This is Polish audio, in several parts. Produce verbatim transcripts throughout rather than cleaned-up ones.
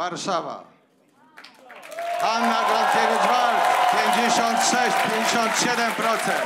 Warszawa. Hanna Gronkiewicz-Waltz, pięćdziesiąt sześć przecinek pięćdziesiąt siedem procent.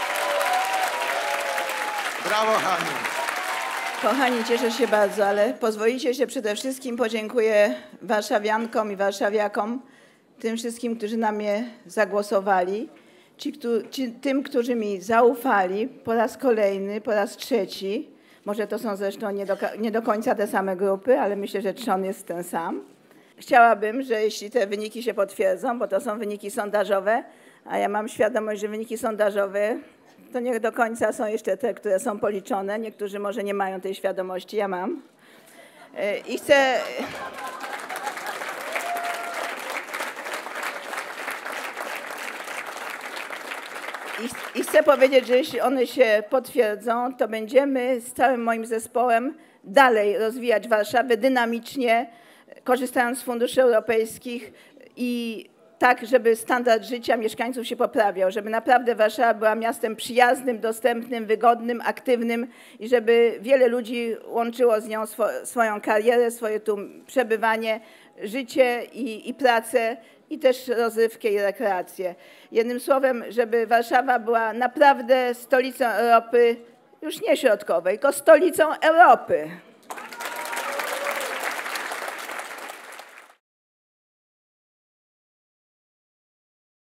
Brawo, Haniu. Kochani, cieszę się bardzo, ale pozwolicie, że przede wszystkim podziękuję warszawiankom i warszawiakom, tym wszystkim, którzy na mnie zagłosowali, ci, ci, tym, którzy mi zaufali po raz kolejny, po raz trzeci. Może to są zresztą nie do, nie do końca te same grupy, ale myślę, że trzon jest ten sam. Chciałabym, że jeśli te wyniki się potwierdzą, bo to są wyniki sondażowe, a ja mam świadomość, że wyniki sondażowe to nie do końca są jeszcze te, które są policzone. Niektórzy może nie mają tej świadomości, ja mam. I chcę... I, I chcę powiedzieć, że jeśli one się potwierdzą, to będziemy z całym moim zespołem dalej rozwijać Warszawę dynamicznie, korzystając z funduszy europejskich i tak, żeby standard życia mieszkańców się poprawiał, żeby naprawdę Warszawa była miastem przyjaznym, dostępnym, wygodnym, aktywnym i żeby wiele ludzi łączyło z nią swo, swoją karierę, swoje tu przebywanie, życie i, i pracę i też rozrywkę i rekreację. Jednym słowem, żeby Warszawa była naprawdę stolicą Europy, już nie środkowej, tylko stolicą Europy.